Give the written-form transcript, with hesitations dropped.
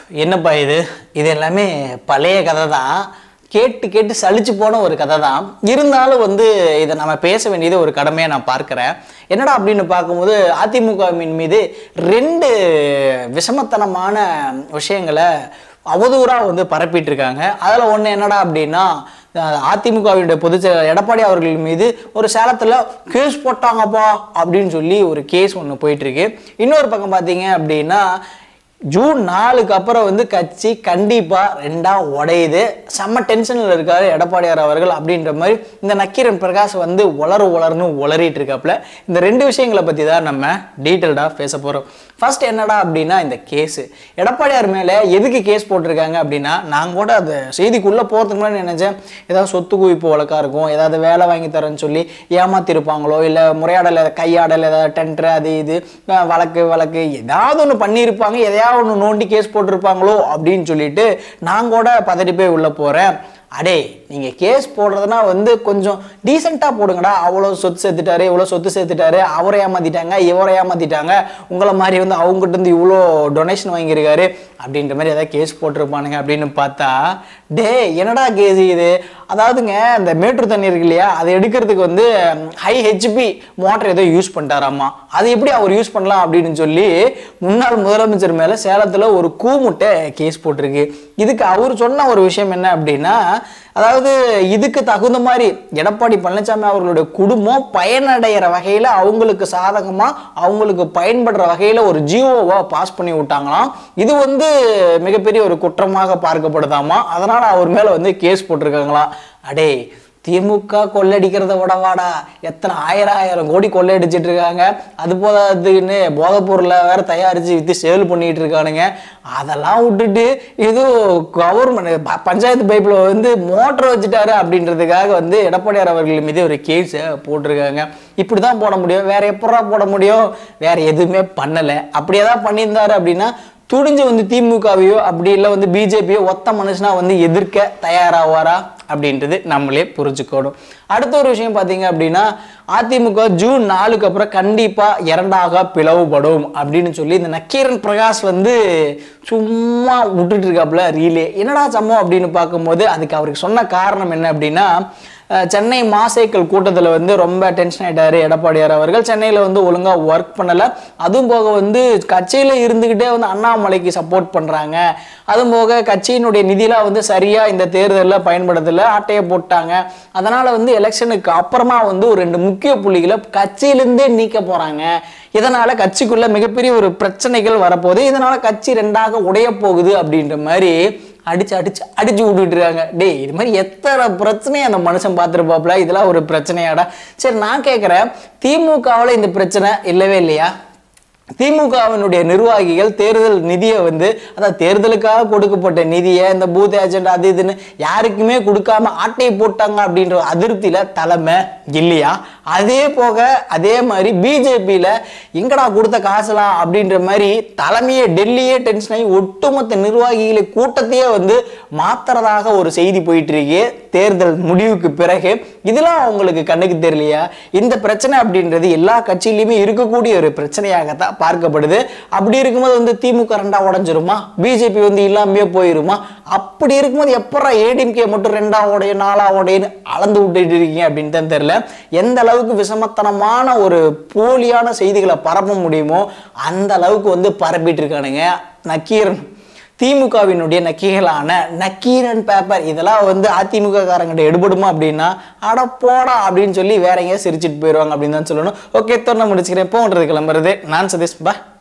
என்னப்பா இது இது எல்லாமே பழைய கதை தான். கேட்டு கேட்டு சலிச்சு போன ஒரு கதை தான். இருந்தாலும் இதை நம்ம பேச வேண்டியது ஒரு கடமையாக நான் பார்க்குறேன். என்னடா அப்படின்னு பார்க்கும்போது அதிமுகவின் மீது 2 விஷமத்தனமான விஷயங்களை அவதூறாக பரப்பிட்டு இருக்காங்க. அதில் ஒன்று என்னடா அப்படின்னா, அதிமுகவினுடைய பொதுச்செயலாளர் எடப்பாடி அவர்கள் மீது ஒரு சேலத்தில் கேஸ் போட்டாங்கப்பா அப்படின்னு சொல்லி ஒரு கேஸ் ஒன்று போயிட்டுருக்கு. இன்னொரு பக்கம் பார்த்தீங்க அப்படின்னா, ஜூன் 4க்கு அப்புறம் கட்சி கண்டிப்பாக 2ஆ உடையுது. செம்ம டென்ஷனில் இருக்காரு எடப்பாடியார் அவர்கள் அப்படின்ற மாதிரி இந்த நக்கீரன் பிரகாஷ் உளர்னு உளறிட்டு இருக்காப்புல. இந்த 2 விஷயங்களை பற்றி தான் நம்ம டீட்டெயில்டாக பேச போகிறோம். ஃபர்ஸ்ட் என்னடா அப்படின்னா, இந்த கேஸு எடப்பாடியார் மேலே எதுக்கு கேஸ் போட்டிருக்காங்க அப்படின்னா, நான் கூட அந்த செய்திக்குள்ளே போகிறதுக்கு முன்னாடி நினைச்சேன், ஏதாவது சொத்து குவிப்பு வழக்காக இருக்கும், ஏதாவது வேலை வாங்கி தரேன்னு சொல்லி ஏமாத்திருப்பாங்களோ, இல்லை முறையாடலை கையாடல் ஏதாவது டெண்டர் அது இது வழக்கு ஏதாவது ஒன்று பண்ணியிருப்பாங்க, எதையாவது ஒன்று நோண்டி கேஸ் போட்டிருப்பாங்களோ அப்படின்னு சொல்லிட்டு நான் கூட பதறி போய் உள்ளே போகிறேன். அடே, நீங்கள் கேஸ் போடுறதுனா கொஞ்சம் டீசெண்டாக போடுங்கடா. அவ்வளோ சொத்து சேர்த்துட்டாரு, இவ்வளோ சொத்து சேர்த்துட்டாரு, அவரை ஏமாற்றிட்டாங்க, இவரை ஏமாற்றிட்டாங்க, உங்களை மாதிரி அவங்ககிட்ட இவ்வளோ டொனேஷன் வாங்கியிருக்காரு அப்படின்ற மாதிரி ஏதாவது கேஸ் போட்டிருப்பானுங்க அப்படின்னு பார்த்தா, டே என்னடா கேஸ் இது? அதாவதுங்க, இந்த மேட்டூர் தண்ணி இருக்கு இல்லையா, அதை எடுக்கிறதுக்கு ஹை ஹெச்பி மோட்டர் ஏதோ யூஸ் பண்ணிட்டாராம்மா. அது எப்படி அவர் யூஸ் பண்ணலாம் அப்படின்னு சொல்லி முன்னாள் முதலமைச்சர் மேலே சேலத்தில் ஒரு கூமுட்டை கேஸ் போட்டிருக்கு. இதுக்கு அவர் சொன்ன ஒரு விஷயம் என்ன அப்படின்னா, அதாவது இதுக்கு தகுந்த மாதிரி எடப்பாடி பழனிசாமி அவர்களுடைய குடும்பம் பயனடைகிற வகையில், அவங்களுக்கு சாதகமாக அவங்களுக்கு பயன்படுற வகையில் ஒரு ஜிஓவா பாஸ் பண்ணி விட்டாங்களாம். இது மிகப்பெரிய ஒரு குற்றமாக பார்க்கப்படுதாமா. அதனால அவர் மேலே கேஸ் போட்டிருக்காங்களாம். அடே, திமுக கொள்ளடிக்கிறத விடவாடா, எத்தனை ஆயிரம் கோடி கொள்ளையடிச்சிட்டு இருக்காங்க. அது போதாதுன்னு போதைப்பொருளை வேற தயாரித்து விற்று சேல் பண்ணிட்டு இருக்கானுங்க. அதெல்லாம் விட்டுட்டு இது கவர்மெண்ட் பஞ்சாயத்து பைப்பில் மோட்டர் வச்சுட்டாரு அப்படின்றதுக்காக எடப்பாடியார் அவர்கள் மீது ஒரு கேஸை போட்டிருக்காங்க. இப்படி தான் போட முடியும், வேற எப்படா போட முடியும்? வேற எதுவுமே பண்ணலை. அப்படி ஏதாவது பண்ணியிருந்தாரு அப்படின்னா துணிஞ்சு திமுகவையோ அப்படி இல்லை பிஜேபியோ ஒத்த மனுஷனா எதிர்க்க தயாராவாரா அப்படின்றது நம்மளே புரிஞ்சுக்கணும். அடுத்த ஒரு விஷயம் பார்த்தீங்க அப்படின்னா, அதிமுக ஜூன் 4க்கு அப்புறம் கண்டிப்பாக 2ஆக பிளவுபடும் அப்படின்னு சொல்லி இந்த நக்கீரன் பிரகாஷ் சும்மா விட்டுட்டு இருக்காப்புல ரீலே. என்னடா சம்பவம் அப்படின்னு பார்க்கும்போது, அதுக்கு அவருக்கு சொன்ன காரணம் என்ன அப்படின்னா, சென்னை மாசைக்கல் கூட்டத்தில் ரொம்ப டென்ஷன் ஆகிட்டாரு எடப்பாடியார் அவர்கள். சென்னையில் ஒழுங்காக ஒர்க் பண்ணலை. அதுவும் போக கட்சியில் இருந்துக்கிட்டே அண்ணாமலைக்கு சப்போர்ட் பண்ணுறாங்க. அதுவும் போக கட்சியினுடைய நிதியெலாம் சரியாக இந்த தேர்தலில் பயன்படுத்தலை, ஆட்டையை போட்டாங்க. அதனால் எலெக்ஷனுக்கு அப்புறமா ஒரு 2 முக்கிய புள்ளிகளை கட்சியிலேருந்தே நீக்க போகிறாங்க. இதனால் கட்சிக்குள்ளே மிகப்பெரிய ஒரு பிரச்சனைகள் வரப்போகுது. இதனால் கட்சி 2ஆக உடைய போகுது அப்படின்ற மாதிரி அடிச்சு விட்டுட்டு இருக்காங்க. டே, இது மாதிரி எத்தனை பிரச்சனையை அந்த மனுஷன் பார்த்துருப்பாப்புல. இதெல்லாம் ஒரு பிரச்சனையாடா? சரி, நான் கேட்குறேன், திமுகவில் இந்த பிரச்சனை இல்லவே இல்லையா? திமுகவினுடைய நிர்வாகிகள் தேர்தல் நிதியை அதாவது தேர்தலுக்காக கொடுக்கப்பட்ட நிதியை இந்த பூத் ஏஜென்ட் அது இதுன்னு யாருக்குமே கொடுக்காம ஆட்டையை போட்டாங்க அப்படின்ற அதிருப்தியில தலைமை இல்லையா? அதே போக அதே மாதிரி பிஜேபியில் எங்கடா கொடுத்த காசுலாம் அப்படின்ற மாதிரி தலைமையே டெல்லியே டென்ஷன் ஆகி ஒட்டுமொத்த நிர்வாகிகளை கூட்டத்தையே மாத்துறதாக ஒரு செய்தி போயிட்டு இருக்கு தேர்தல் முடிவுக்கு பிறகு. இதெல்லாம் அவங்களுக்கு கண்ணுக்கு தெரியலையா? இந்த பிரச்சனை அப்படின்றது எல்லா கட்சியிலுமே இருக்கக்கூடிய ஒரு பிரச்சனையாகத்தான் பார்க்கப்படுது. அப்படி இருக்கும்போது திமுக 2ஆ உடைஞ்சிருமா? பிஜேபி இல்லாமே போயிருமா? அப்படி இருக்கும்போது எப்படா ஏடிஎம்கே மட்டும் 2ஆ உடைய 4ஆ உடையன்னு அளந்து விட்டுட்டு இருக்கீங்க அப்படின்னு தான் தெரியல. எந்த அளவுக்கு விஷமத்தனமான ஒரு போலியான செய்திகளை பரப்ப முடியுமோ அந்த அளவுக்கு பரப்பிட்டு இருக்கானுங்க நக்கீரன். திமுகவினுடைய நக்கீரலான நக்கீரன் பேப்பர் இதெல்லாம் அதிமுக காரங்கிட்ட எடுபடுமா அப்படின்னா, அட போடா அப்படின்னு சொல்லி வேற எங்கேயா சிரிச்சிட்டு போயிடுவாங்க அப்படின்னு தான் சொல்லணும். ஓகே, தொடர்ந்து முடிச்சுக்கிறேன். போன்றது கிளம்புறது நான் சதீஷ். பா.